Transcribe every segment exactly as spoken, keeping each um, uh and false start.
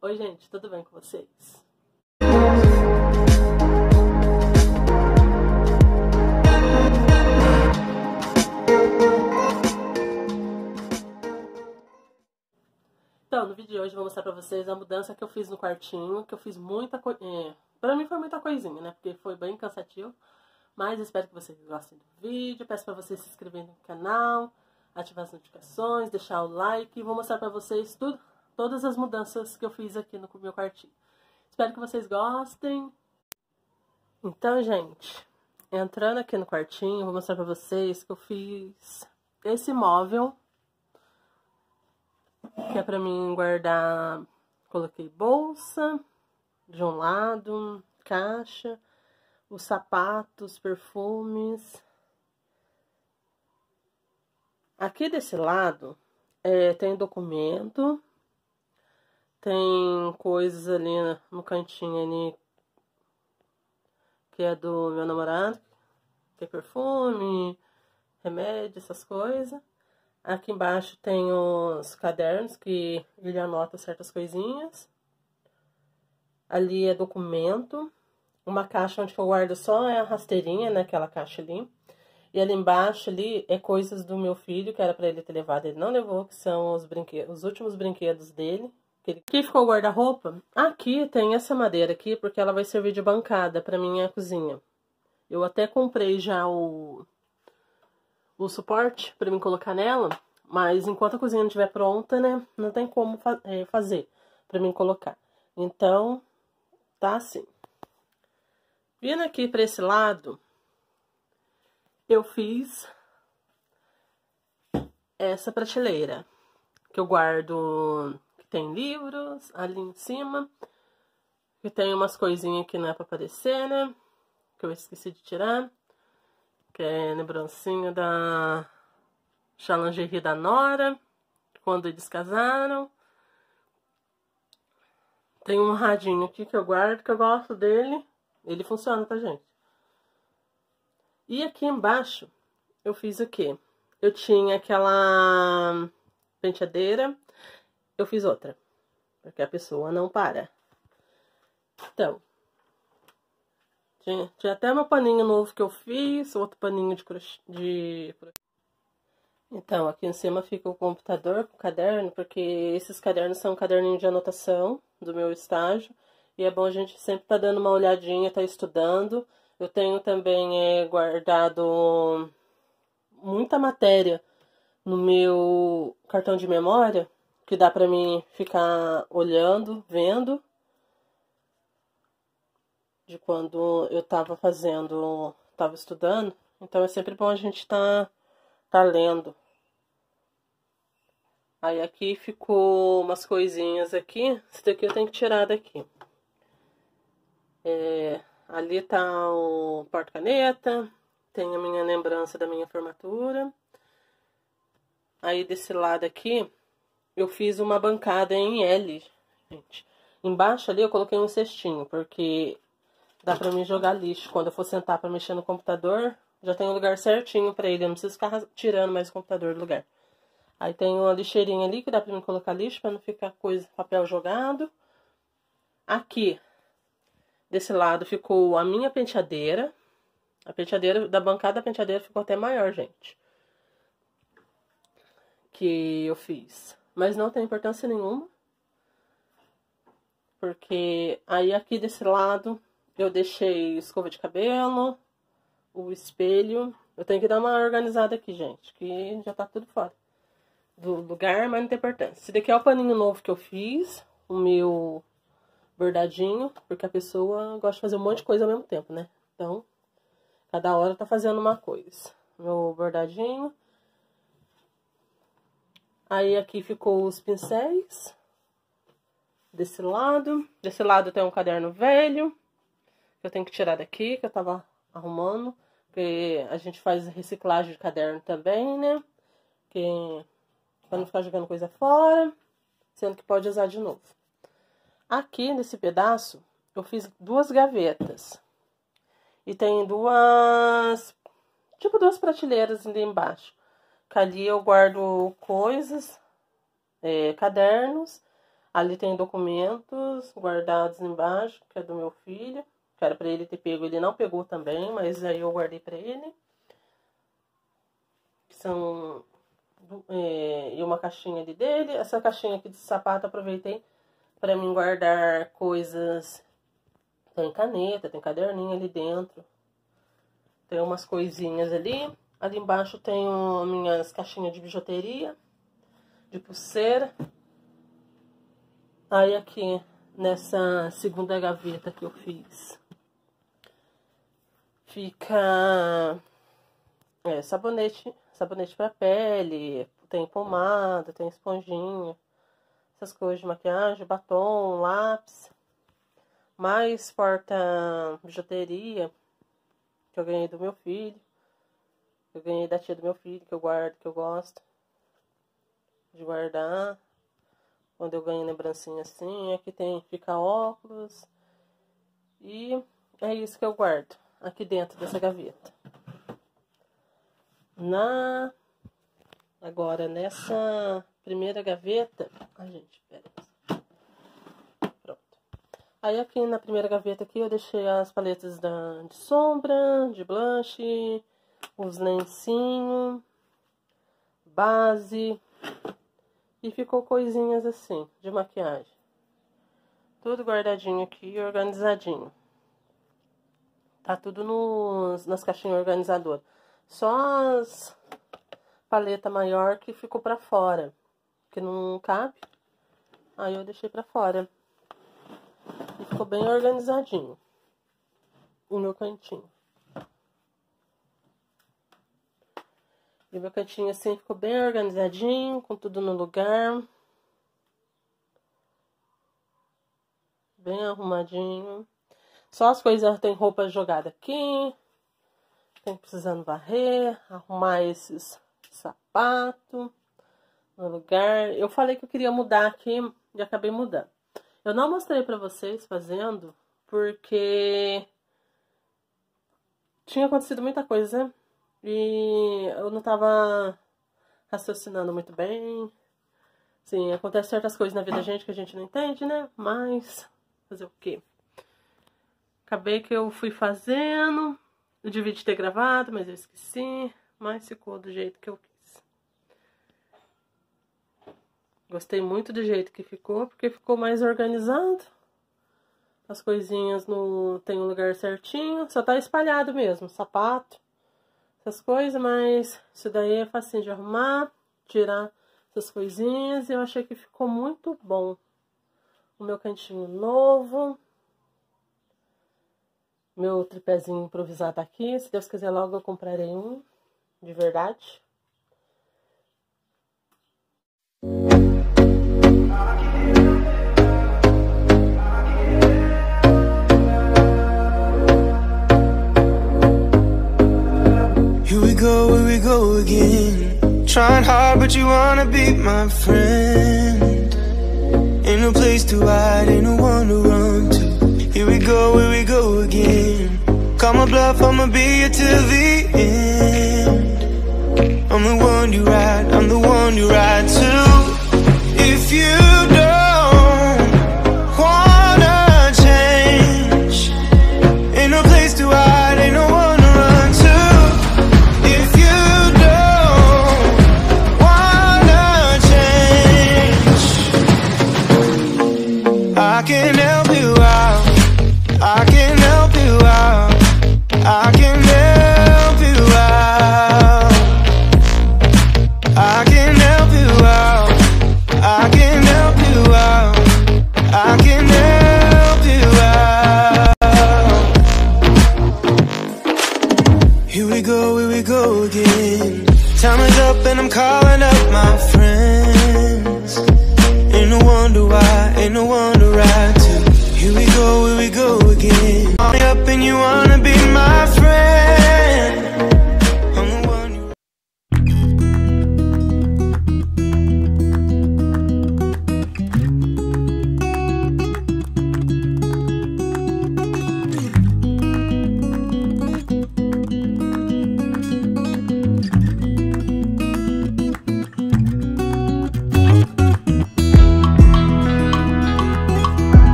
Oi, gente, tudo bem com vocês? Então, no vídeo de hoje eu vou mostrar pra vocês a mudança que eu fiz no quartinho, que eu fiz muita coisa... É, pra mim foi muita coisinha, né? Porque foi bem cansativo. Mas espero que vocês gostem do vídeo. Peço pra vocês se inscreverem no canal, ativar as notificações, deixar o like. E vou mostrar pra vocês tudo, todas as mudanças que eu fiz aqui no meu quartinho. Espero que vocês gostem. Então, gente, entrando aqui no quartinho, vou mostrar pra vocês que eu fiz esse móvel, que é pra mim guardar. Coloquei bolsa de um lado, caixa, os sapatos, perfumes. Aqui desse lado é, tem documento, tem coisas ali no cantinho ali que é do meu namorado, que é perfume, remédio, essas coisas. Aqui embaixo tem os cadernos que ele anota certas coisinhas. Ali é documento. Uma caixa onde eu guardo só é a rasteirinha, né? Aquela caixa ali. E ali embaixo ali é coisas do meu filho, que era pra ele ter levado, ele não levou, que são os brinquedos, os últimos brinquedos dele. Aqui ficou o guarda-roupa. Aqui tem essa madeira aqui, porque ela vai servir de bancada pra minha cozinha. Eu até comprei já o, o suporte pra mim colocar nela, mas enquanto a cozinha não estiver pronta, né, não tem como fa é, fazer pra mim colocar. Então, tá assim. Vindo aqui pra esse lado, eu fiz essa prateleira, que eu guardo, que tem livros ali em cima, que tem umas coisinhas que não é pra aparecer, né? Que eu esqueci de tirar, que é lembrancinha da lingerie da Nora, quando eles casaram. Tem um radinho aqui que eu guardo, que eu gosto dele, ele funciona, tá, gente? E aqui embaixo, eu fiz o quê? Eu tinha aquela penteadeira, eu fiz outra, porque a pessoa não para. Então, tinha, tinha até meu paninho novo que eu fiz, outro paninho de crochê. De... Então, aqui em cima fica o computador com o caderno, porque esses cadernos são caderninhos de anotação do meu estágio. E é bom a gente sempre tá dando uma olhadinha, tá estudando. Eu tenho também é, guardado muita matéria no meu cartão de memória, que dá pra mim ficar olhando, vendo. De quando eu tava fazendo, tava estudando. Então é sempre bom a gente tá, tá lendo. Aí aqui ficou umas coisinhas aqui. Esse daqui eu tenho que tirar daqui. É, ali tá o porta-caneta. Tem a minha lembrança da minha formatura. Aí desse lado aqui, eu fiz uma bancada em L, gente. Embaixo ali eu coloquei um cestinho, porque dá pra mim jogar lixo. Quando eu for sentar pra mexer no computador, já tem um lugar certinho pra ele. Eu não preciso ficar tirando mais o computador do lugar. Aí tem uma lixeirinha ali que dá pra mim colocar lixo pra não ficar coisa, papel jogado. Aqui, desse lado, ficou a minha penteadeira. A penteadeira, da bancada da penteadeira ficou até maior, gente. Que eu fiz. Mas não tem importância nenhuma. Porque aí aqui desse lado eu deixei escova de cabelo, o espelho. Eu tenho que dar uma organizada aqui, gente, que já tá tudo fora do lugar, mas não tem importância. Esse daqui é o paninho novo que eu fiz, o meu bordadinho, porque a pessoa gosta de fazer um monte de coisa ao mesmo tempo, né? Então, cada hora tá fazendo uma coisa. Meu bordadinho. Aí aqui ficou os pincéis. Desse lado. Desse lado tem um caderno velho, que eu tenho que tirar daqui, que eu tava arrumando. Porque a gente faz reciclagem de caderno também, né? Que... Pra não ficar jogando coisa fora, sendo que pode usar de novo. Aqui, nesse pedaço, eu fiz duas gavetas. E tem duas... Tipo, duas prateleiras ali embaixo. Que ali eu guardo coisas, é, cadernos. Ali tem documentos guardados embaixo, que é do meu filho. Que era pra ele ter pego, ele não pegou também, mas aí eu guardei pra ele. São... É, e uma caixinha ali dele. Essa caixinha aqui de sapato aproveitei pra mim guardar coisas. Tem caneta, tem caderninho ali dentro. Tem umas coisinhas ali. Ali embaixo tem um, minhas caixinhas de bijuteria, de pulseira. Aí aqui, nessa segunda gaveta que eu fiz, fica é, sabonete, sabonete pra pele, tem pomada, tem esponjinha, essas coisas de maquiagem, batom, lápis, mais porta bijuteria, que eu ganhei do meu filho. Eu ganhei da tia do meu filho, que eu guardo, que eu gosto de guardar. Quando eu ganho lembrancinha assim, aqui tem, fica óculos. E é isso que eu guardo aqui dentro dessa gaveta. Na... Agora, nessa primeira gaveta... Ai, gente, pera aí. Pronto. Aí aqui na primeira gaveta aqui eu deixei as paletas da, de sombra, de blush, os lencinhos, base... E ficou coisinhas assim, de maquiagem. Tudo guardadinho aqui, organizadinho. Tá tudo nos, nas caixinhas organizadoras. Só as paletas maior que ficou pra fora. Que não cabe. Aí eu deixei pra fora. E ficou bem organizadinho. O meu cantinho. E o meu cantinho assim ficou bem organizadinho, com tudo no lugar. Bem arrumadinho. Só as coisas, tem roupa jogada aqui. Tem precisando varrer, arrumar esses sapatos no lugar. Eu falei que eu queria mudar aqui e acabei mudando. Eu não mostrei pra vocês fazendo, porque tinha acontecido muita coisa, né? E eu não tava raciocinando muito bem. Sim, acontece certas coisas na vida da gente que a gente não entende, né? Mas, fazer o quê? Acabei que eu fui fazendo. Eu devia ter gravado, mas eu esqueci. Mas ficou do jeito que eu quis. Gostei muito do jeito que ficou, porque ficou mais organizado. As coisinhas no... tem um lugar certinho. Só tá espalhado mesmo, sapato. Essas coisas, mas isso daí é facinho de arrumar, tirar essas coisinhas. E eu achei que ficou muito bom. O meu cantinho novo. Meu tripézinho improvisado aqui. Se Deus quiser, logo eu comprarei um. De verdade. Here we go, here we go again. Trying hard, but you wanna be my friend. Ain't no place to hide, ain't no one to run to. Here we go, here we go again. Call my bluff, I'ma be here till the end. I'm the one you ride, I'm the one you ride to. If you don't wanna change, ain't no place to hide, ain't no one to run to. If you don't wanna change, I can help you out, I can help you out, I can help you out, I can help you out, I can help you out, I can help you out. Here we go, here we go again. Time is up and I'm calling up my friends. Ain't no wonder why, ain't no one to ride to. Here we go, here we go again. Call me up and you wanna be my friend. I'm the one you...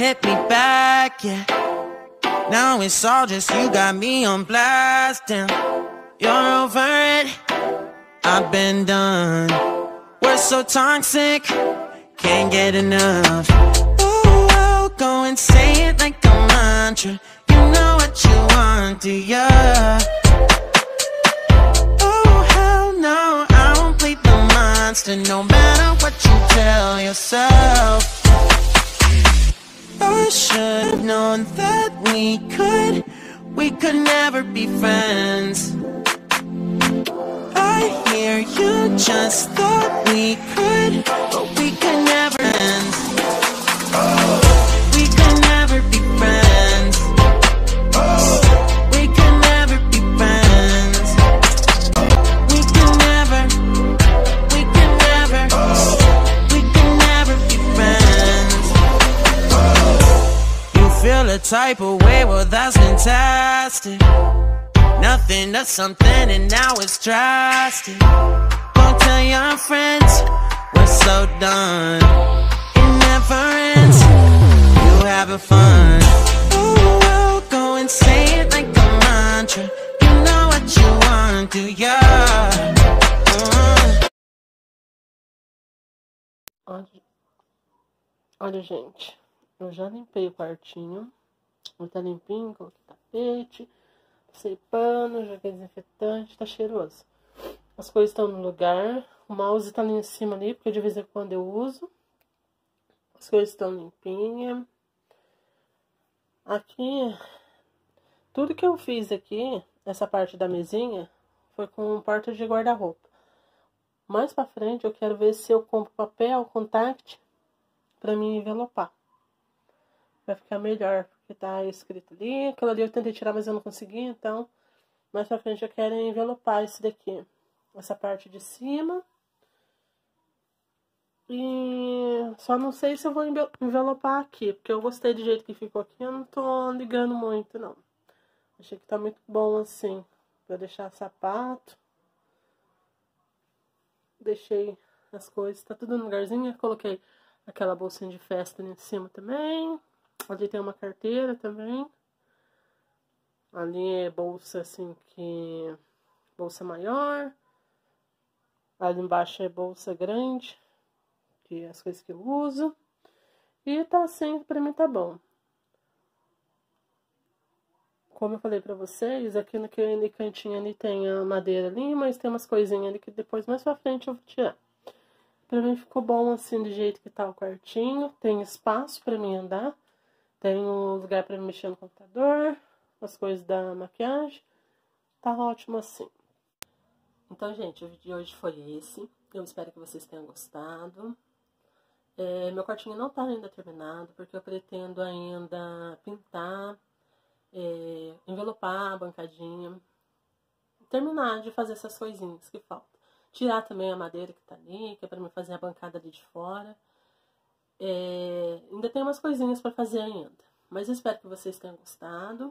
hit me back, yeah. Now it's all just you got me on blast, damn. You're over it, I've been done. We're so toxic, can't get enough. Oh, I'll go and say it like a mantra. You know what you want, do ya? Oh, hell no, I won't play the monster, no matter what you tell yourself. I should've known that we could, we could never be friends. I hear you just thought we could, but we could never end. We could never be friends. We could never be friends. We could never, we could never, we could never be friends. You feel a type of way, well that's fantastic. Nothing to something and now it's drastic. Go tell your friends we're so done. It never ends, you having fun. Oh, well, go and say it like a mantra. You know what you want, do ya? Uh. Olha, olha, gente, eu já limpei o quartinho. Ele tá limpinho, coloquei tapete, passei pano, joguei desinfetante, tá cheiroso. As coisas estão no lugar, o mouse tá ali em cima ali, porque de vez em quando eu uso. As coisas estão limpinhas. Aqui, tudo que eu fiz aqui, essa parte da mesinha, foi com porta de guarda-roupa. Mais pra frente eu quero ver se eu compro papel, contact, pra mim envelopar. Vai ficar melhor, porque tá escrito ali. Aquilo ali eu tentei tirar, mas eu não consegui, então mais pra frente eu quero envelopar esse daqui. Essa parte de cima. E só não sei se eu vou envelopar aqui, porque eu gostei do jeito que ficou aqui, eu não tô ligando muito, não. Achei que tá muito bom assim. Vou deixar sapato. Deixei as coisas, tá tudo no lugarzinho. Eu coloquei aquela bolsinha de festa ali em cima também. Ali tem uma carteira também. Ali é bolsa assim que... bolsa maior. Ali embaixo é bolsa grande, que é as coisas que eu uso. E tá assim, pra mim tá bom. Como eu falei pra vocês, aqui naquele cantinho ali tem a madeira ali, mas tem umas coisinhas ali que depois mais pra frente eu vou tirar. Pra mim ficou bom assim, do jeito que tá o quartinho. Tem espaço pra mim andar. Tem um lugar pra mexer no computador. As coisas da maquiagem. Tá ótimo assim. Então, gente, o vídeo de hoje foi esse. Eu espero que vocês tenham gostado. É, meu quartinho não tá ainda terminado, porque eu pretendo ainda pintar, é, envelopar a bancadinha. Terminar de fazer essas coisinhas que faltam. Tirar também a madeira que tá ali, que é pra mim fazer a bancada ali de fora. É, ainda tem umas coisinhas pra fazer ainda. Mas eu espero que vocês tenham gostado.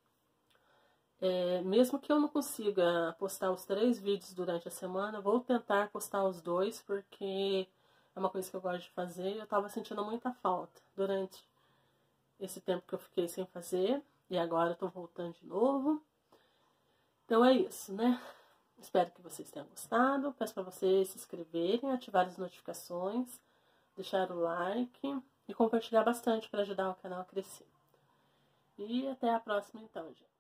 É, mesmo que eu não consiga postar os três vídeos durante a semana, vou tentar postar os dois, porque é uma coisa que eu gosto de fazer. Eu tava sentindo muita falta durante esse tempo que eu fiquei sem fazer. E agora eu tô voltando de novo. Então é isso, né? Espero que vocês tenham gostado. Peço para vocês se inscreverem, ativar as notificações, deixar o like e compartilhar bastante para ajudar o canal a crescer. E até a próxima então, gente.